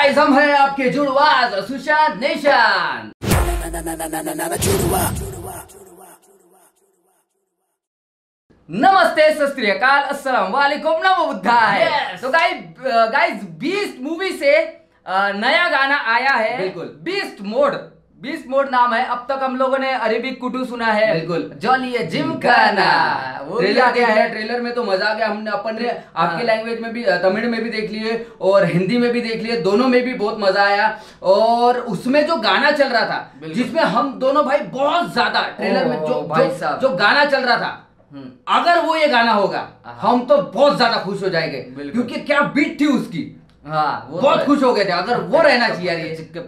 Guys हम हैं आपके जुड़वाज सुशांत नेशन। नमस्ते, सत श्री अकाल, अस्सलाम वालेकुम, नमो बुद्धाय। तो गाइस बीस्ट मूवी से नया गाना आया है। बिल्कुल। बीस्ट मोड नाम है। अब तक हम लोगों ने अरेबिक कुटू सुना है, बिल्कुल, जॉली जिमखाना, वो ट्रेलर देखा है। ट्रेलर में तो मजा आ गया। हमने अपन ने आपकी लैंग्वेज में भी, तमिल में भी देख लिए और हिंदी में भी देख लिए, दोनों में भी बहुत मजा आया। और उसमें जो गाना चल रहा था, जिसमें हम दोनों भाई बहुत ज्यादा ट्रेलर में जो गाना चल रहा था, अगर वो ये गाना होगा हम तो बहुत ज्यादा खुश हो जाएंगे, क्योंकि क्या बीट थी उसकी। हाँ, बहुत खुश हो गए थे। अगर वो रहना चाहिए यार,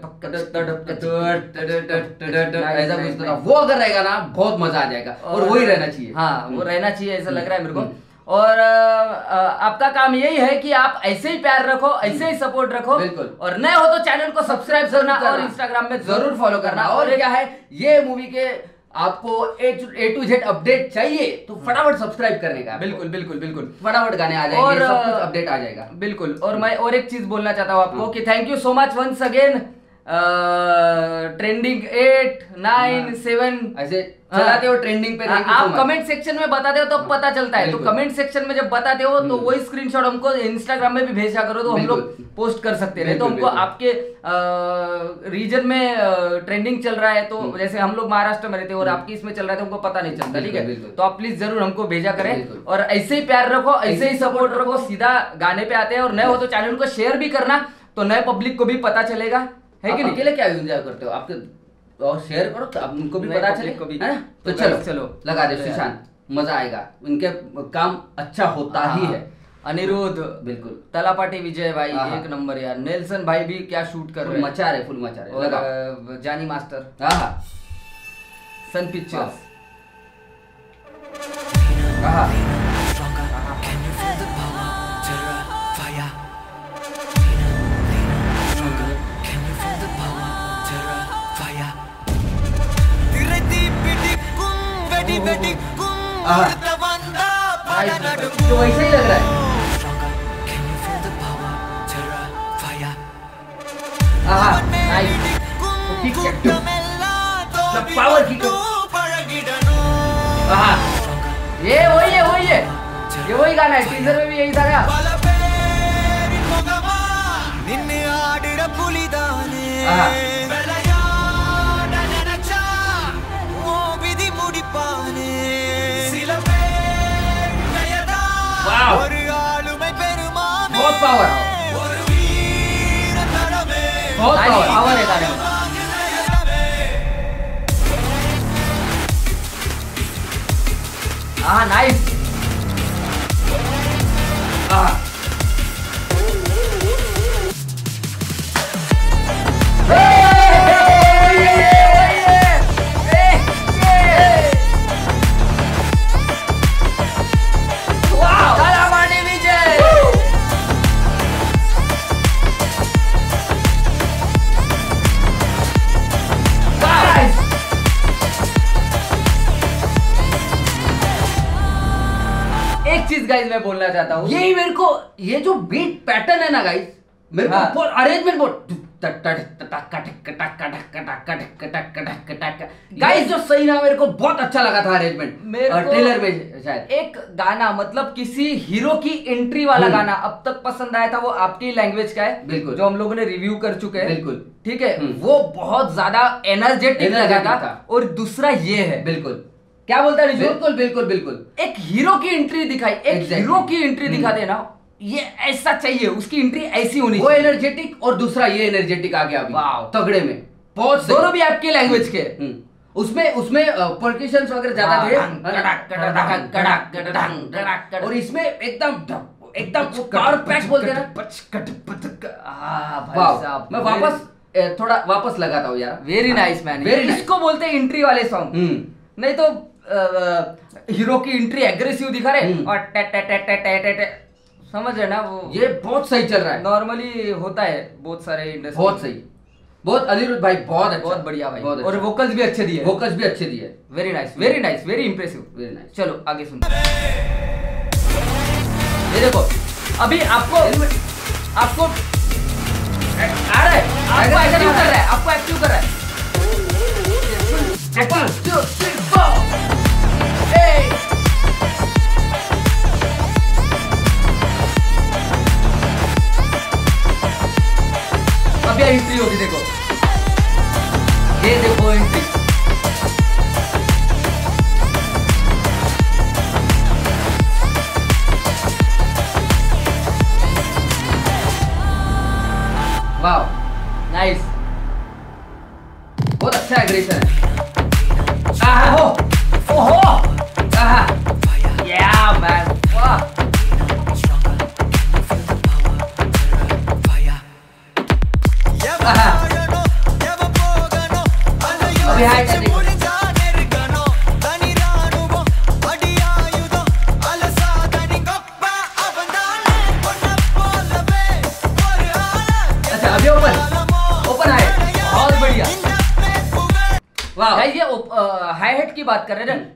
ऐसा कुछ तो वो अगर रहेगा ना बहुत मजा आ जाएगा, और वही रहना चाहिए। हाँ, वो रहना चाहिए, ऐसा लग रहा है मेरे को। और आपका काम यही है कि आप ऐसे ही प्यार रखो, ऐसे ही सपोर्ट रखो। बिल्कुल। और नए हो तो चैनल को सब्सक्राइब करना और इंस्टाग्राम में जरूर फॉलो करना। और क्या है, ये मूवी के आपको A to Z अपडेट चाहिए तो फटाफट सब्सक्राइब करने का। बिल्कुल बिल्कुल बिल्कुल, फटाफट गाने आ जाएंगे और सब कुछ अपडेट आ जाएगा। बिल्कुल। और मैं और एक चीज बोलना चाहता हूँ आपको कि thank you so much once again. Trending 8, 9, 7 ऐसे चलाते हो ट्रेंडिंग पे। आप कमेंट सेक्शन में बताते हो तो पता चलता है। तो कमेंट सेक्शन में जब बताते हो तो वही स्क्रीनशॉट हमको इंस्टाग्राम में भी भेजा करो, तो हम लोग पोस्ट कर सकते हैं। तो हमको आपके रीजन में ट्रेंडिंग चल रहा है, तो जैसे हम लोग महाराष्ट्र में रहते हैं और आपकी इसमें चल रहा है तो हमको पता नहीं चलता। ठीक है, तो आप प्लीज जरूर हमको भेजा करें और ऐसे ही प्यार रखो, ऐसे ही सपोर्ट रखो। सीधा गाने पे आते हैं। और नए हो तो चैनल को शेयर भी करना, तो नए पब्लिक को भी पता चलेगा, है कि नहीं? अकेले क्या एंजॉय करते हो आपके, और शेयर करो तो उनको भी पता चले, है ना? तो चलो लगा दे सुशांत, मजा आएगा। उनके काम अच्छा होता ही है। अनिरुद्ध, बिल्कुल, तलापाटी विजय भाई एक नंबर यार। नेल्सन भाई भी क्या शूट कर रहे हैं, फुल मचा रहे। लगा जानी मास्टर, सन पिक्चर्स, तो वैसे ही लग रहा है। पावर की ये वही है, ये वही गाना है। टीजर में भी यही था क्या? बहुत पावर है गाने में। नाइस। गाइस मैं बोलना चाहता हूँ, यही मेरे को, ये जो बीट पैटर्न है ना गाइस, मेरे को बहुत अरेंजमेंट बहुत गाइस जो सही ना, मेरे को बहुत अच्छा लगा था अरेंजमेंट ट्रेलर में। शायद एक गाना, मतलब किसी हीरो की एंट्री वाला गाना अब तक पसंद आया था, वो आपकी लैंग्वेज का है। बिल्कुल, जो हम लोगों ने रिव्यू कर चुके हैं। बिल्कुल, ठीक है, वो बहुत ज्यादा एनर्जेटिक लगा था। और दूसरा ये है, बिल्कुल, क्या बोलता है? बिल्कुल एक हीरो की एंट्री दिखाई, एक हीरो की एंट्री दिखा देना, ये ऐसा चाहिए, उसकी एंट्री ऐसी होनी चाहिए। वो एनर्जेटिक और दूसरा ये एनर्जेटिक आ गया तगड़े में। बहुत दोनों भी आपकी लैंग्वेज के। उसमें परक्यूशंस वगैरह ज्यादा थे, और इसमें एकदम पावर पैक बोलते हैं ना। मैं वापस लगाता हूँ यार। वेरी नाइस मैन, इसको बोलते हैं एंट्री वाले सॉन्ग। नहीं तो हीरो की एंट्री एग्रेसिव दिखा रहे और समझ रहे ना, वो ये बहुत सही चल रहा है। नॉर्मली होता है बहुत सारे इंडस्ट्री। बहुत सही, बहुत अनिरुद्ध भाई, बहुत बढ़िया भाई, बहुत और वोकल्स भी अच्छे दिए। Very nice, very impressive, very nice. चलो आगे सुनते हैं। ये देखो, अभी आपको आपको एक्टिव कर रहा है, आपको एक्टिव कर रहा है। अब यह हिस्ट्री होगी, देखो ये देखो हिस्ट्री। वाह नाइस, बहुत अच्छा एग्रेशन है। ओहो या मैन, वाह अभी हाई कर देखो। अच्छा अभी ओपन है, बहुत बढ़िया। वाह ये हाई हेड की बात कर रहे हैं।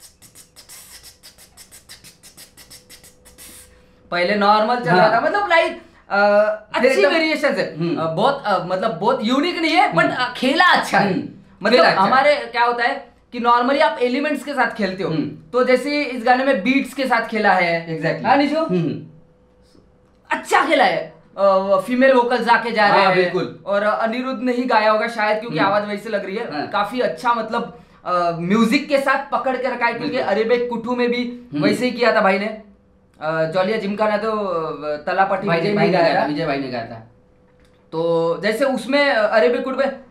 पहले नॉर्मल चल रहा था, मतलब लाइक अच्छी वेरिएशन है, बहुत मतलब बहुत यूनिक नहीं है, बट खेला अच्छा है। मतलब हमारे क्या होता है कि नॉर्मली आप एलिमेंट्स के साथ खेलते हो, तो जैसे इस गाने में बीट्स के साथ खेला है। एग्जैक्टली हाँ निशो, अच्छा खेला है। फीमेल वोकल्स आके जा रहे हैं, बिल्कुल। और अनिरुद्ध ने ही गाया होगा शायद, क्योंकि आवाज वैसे लग रही है। काफी अच्छा, मतलब म्यूजिक के साथ पकड़ के रखा है, क्योंकि अरेबिक कुटू में भी वैसे ही किया था भाई ने। जॉलिया जिमखाना तो तलापटी विजय भाई ने गाया था। तो जैसे उसमें अरेबिक कुटू में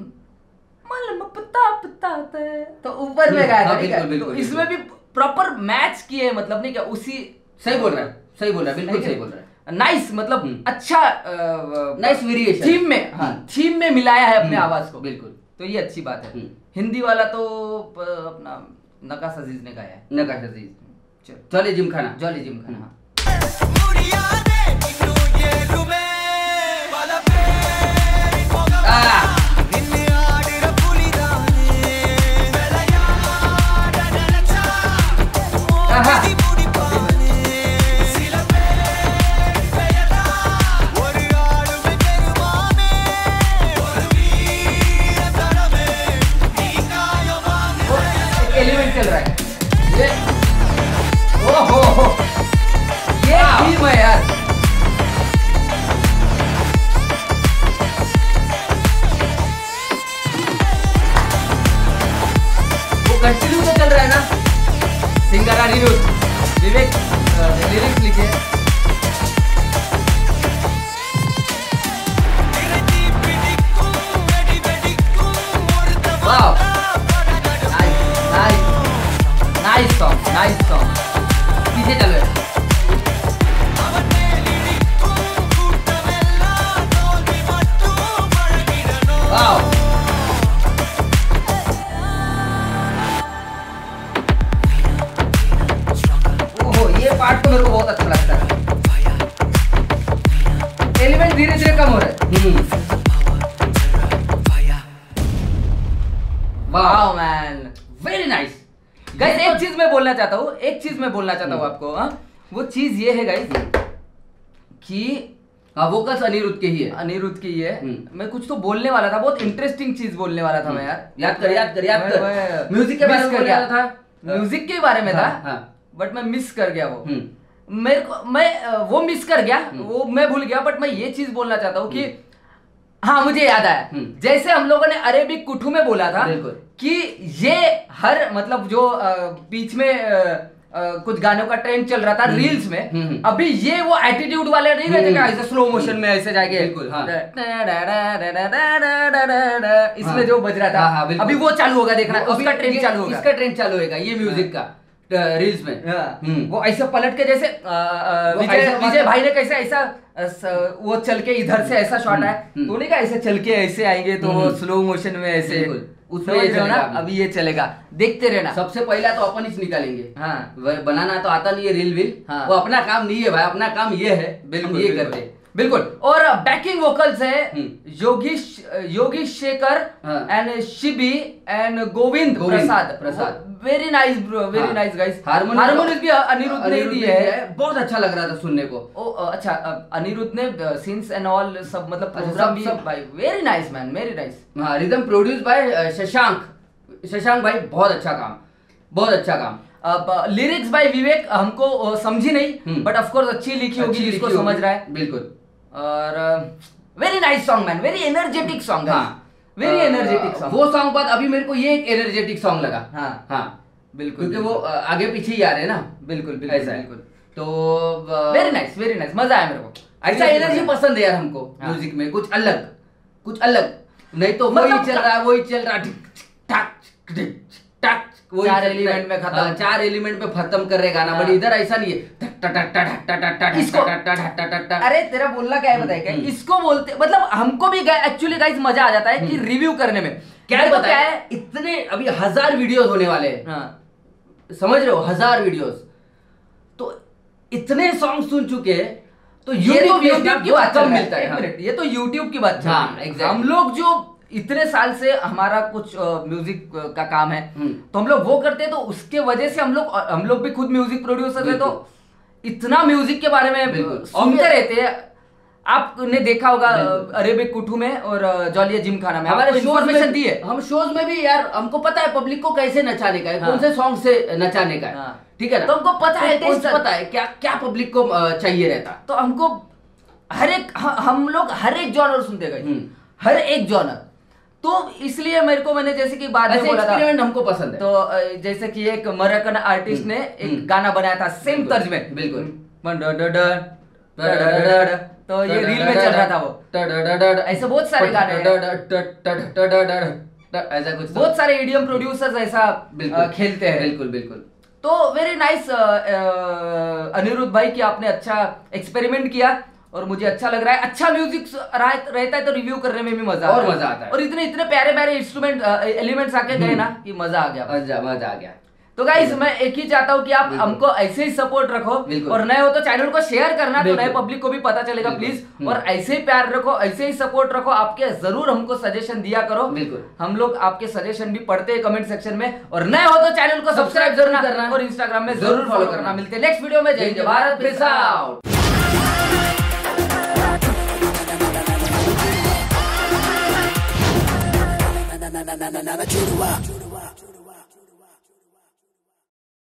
तो ऊपर में गाया था, तो इसमें भी प्रॉपर मैच किए, मतलब नहीं क्या उसी। सही बोल रहा है, सही बोल रहा है, बिल्कुल सही बोल रहा है। नाइस, मतलब अच्छा नाइस वेरिएशन थीम में, हाँ थीम में मिलाया है अपने आवाज को, बिल्कुल। तो ये अच्छी बात है। हिंदी वाला तो अपना नकाश अजीज ने गाया है, Nakash Aziz. Jolly gymkhana, jolly gymkhana. Element चल रहा है ये, ओहो ये थीम है यार। वो कंटिन्यू तो चल रहा है ना। सिंगर अनिरुद्ध, विवेक लिरिक्स लिखे। वाह नाइस सॉन्ग, नाइस सॉन्ग। पीछे चल रहे वाह। ओहो ये पार्ट तो मेरे को बहुत अच्छा लगता है। एलिमेंट धीरे धीरे कम हो रहा है। वाह मैन, वेरी नाइस। गाइस एक चीज मैं बोलना चाहता हूँ, आपको। वो चीज ये है गाइस कि वोकल्स अनिरुद्ध के ही है, मैं कुछ तो बोलने वाला था, बहुत इंटरेस्टिंग चीज बोलने वाला था मैं यार। याद कर म्यूजिक के बारे में बोल रहा था, म्यूजिक के बारे में था, बट मैं मिस कर गया वो। मेरे को वो मिस कर गया, वो मैं भूल गया। बट मैं ये चीज बोलना चाहता हूँ कि हाँ मुझे याद आया, जैसे हम लोगों ने अरेबिक कुठू में बोला था कि ये हर मतलब जो बीच में कुछ गानों का ट्रेंड चल रहा था रील्स में, अभी ये वो एटीट्यूड वाले नहीं रहते क्या, ऐसे स्लो मोशन में ऐसे जाके इसमें जो बज रहा था, अभी वो चालू होगा, देखना उसका ट्रेंड चालू होगा, इसका ट्रेंड चालू होगा ये म्यूजिक का रील्स में। वो ऐसे पलट के जैसे विजय भाई ने कैसे ऐसा वो चल के इधर से ऐसा शॉट है, तो नहीं का ऐसे चल के ऐसे आएंगे तो स्लो मोशन में ऐसे, उसमें ये जो ना अभी ये चलेगा, देखते रहना। सबसे पहला तो अपन ही निकालेंगे, हाँ बनाना तो आता नहीं है रील विल, हाँ। वो अपना काम नहीं है भाई, अपना काम ये है, बिल्कुल ये करते बिल्कुल। और बैकिंग वोकल्स है Yogesh Shekhar and Shibi and Govind Prasad. Very nice bro, very nice guys. Harmonious भी अनिरुद्ध ने दी है, बहुत अच्छा लग रहा था सुनने को। ओ अच्छा, अनिरुद्ध ने सीन्स एंड ऑल सब मतलब प्रोग्राम भी भाई very nice man, very nice. हाँ, रिदम प्रोड्यूस बाय शशांक भाई, बहुत अच्छा काम, बहुत अच्छा काम। लिरिक्स बाय विवेक हमको समझी नहीं, बट ऑफ कोर्स अच्छी लिखी होगी जिसको समझ रहा है। बिल्कुल। और very nice song man, very energetic song. हाँ, वेरी एनर्जेटिक सॉन्ग। वो सॉन्ग बाद अभी मेरे को ये एक एनर्जेटिक सॉन्ग लगा। हाँ हाँ बिल्कुल, क्योंकि वो आगे पीछे ही आ रहे हैं ना। बिल्कुल बिल्कुल ऐसा है। बिल्कुल। तो वेरी नाइस, वेरी नाइस, मजा आया मेरे को। ऐसा एनर्जी पसंद है यार हमको। हाँ। म्यूजिक में कुछ अलग, कुछ अलग, नहीं तो वही मतलब चल रहा है, वही चल रहा है, वही चार चल रहा है। एलिमेंट में खत्म। हाँ, 4 एलिमेंट में खत्म कर रहे गाना। बट इधर ऐसा नहीं है। इसको अरे तेरा बोलना क्या है बताए क्या, इसको बोलते मतलब हमको भी एक्चुअली गाइस मजा आ जाता है कि रिव्यू करने में। क्या है, इतने अभी 1000 वीडियोस होने वाले हैं। हाँ। समझ रहे हो, 1000 वीडियोस, तो इतने सॉन्ग सुन चुके हैं, तो ये तो YouTube की बात कम मिलता है। एक मिनट, ये तो YouTube की बात हाँ, है। exactly। हम लोग जो इतने साल से हमारा कुछ म्यूजिक का काम है, तो हम लोग वो करते हैं, तो उसके वजह से हम लोग भी खुद म्यूजिक प्रोड्यूसर है, तो इतना म्यूजिक के बारे में सुनते रहते हैं। आपने देखा होगा अरेबिक कुठू में और जॉलिया जिम खाना में हमारे इन्फॉर्मेशन दी है। हम शोज में भी यार हमको पता है पब्लिक को कैसे नचाने का है, कौन से सॉन्ग से नचाने का है। ठीक है ना, तो हमको पता है, टेस्ट पता है क्या क्या पब्लिक को चाहिए रहता। तो हमको हम लोग हर एक जॉनर सुनते गए, हर एक जॉनर। तो इसलिए मैंने जैसे कि बाद में बोला था, एक्सपेरिमेंट हमको पसंद है। तो जैसे कि एक मरकन आर्टिस्ट ने एक गाना बनाया था सेम तर्ज में, बिल्कुल, तो ये रील में चल रहा था वो। ऐसे बहुत सारे गाने ऐसा कुछ बहुत सारे ईडीएम प्रोड्यूसर्स ऐसा खेलते हैं। बिल्कुल बिल्कुल। तो वेरी नाइस अनिरुद्ध भाई कि आपने अच्छा एक्सपेरिमेंट किया और मुझे अच्छा लग रहा है। अच्छा म्यूजिक रहता है तो रिव्यू करने में भी मजा आता है। और इतने प्यारे प्यारे इंस्ट्रूमेंट एलिमेंट्स आके गए ना कि मजा आ गया, मजा आ गया। तो गाइस मैं एक ही चाहता हूँ कि आप हमको ऐसे ही सपोर्ट रखो, और नए हो तो चैनल को शेयर करना, तो नए पब्लिक को भी पता चलेगा प्लीज। और ऐसे ही प्यार रखो, ऐसे ही सपोर्ट रखो। आपके जरूर हमको सजेशन दिया करो, हम लोग आपके सजेशन भी पढ़ते हैं कमेंट सेक्शन में। और नए हो तो चैनल को सब्सक्राइब जरूर करना और इंस्टाग्राम में जरूर फॉलो करना। मिलते हैं नेक्स्ट वीडियो में। जय भारत, पीस आउट।